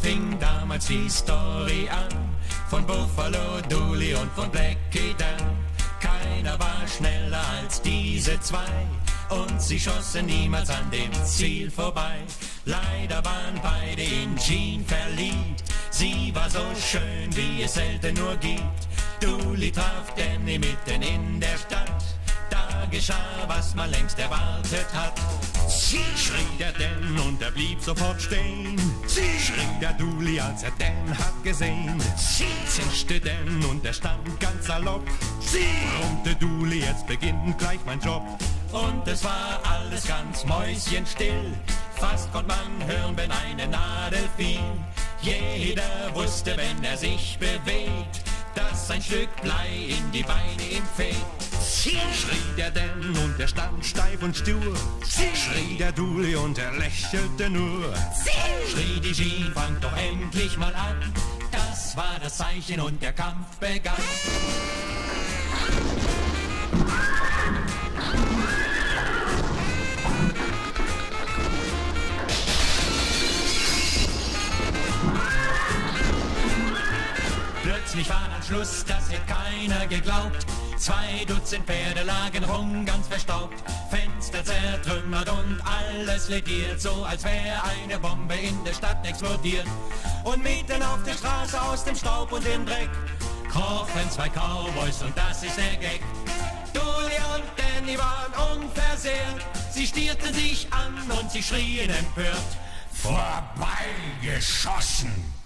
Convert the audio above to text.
fing damals die Story an, von Buffalo Dooley und von Blackie Dan. Keiner war schneller als diese zwei, und sie schossen niemals an dem Ziel vorbei. Leider waren beide in Jean verliebt, sie war so schön, wie es selten nur gibt. Dooley traf Danny mitten in der Stadt, da geschah, was man längst erwartet hat. Sie schrie der Dan und er blieb sofort stehen. Sie schrie der Dooley, als er Dan hat gesehen. Sie zischte Dan und er stand ganz salopp. Sie brummte Dooley, jetzt beginnt gleich mein Job. Und es war alles ganz mäuschenstill, fast konnte man hören, wenn eine Nadel fiel. Jeder wusste, wenn er sich bewegt, dass ein Stück Blei in die Beine ihm fehlt. Sie schrie der Dan und er stand steif und stur. Sie schrie der Dooley und er lächelte nur. Sie schrie die Jean, fang doch endlich mal an. Das war das Zeichen und der Kampf begann. Plötzlich war am Schluss, das hätte keiner geglaubt. 2 Dutzend Pferde lagen rum, ganz verstaubt, Fenster zertrümmert und alles lediert, so als wäre eine Bombe in der Stadt explodiert. Und mitten auf der Straße aus dem Staub und dem Dreck krochen 2 Cowboys, und das ist der Gag. Dooley und Danny waren unversehrt, sie stierten sich an und sie schrien empört: Vorbeigeschossen!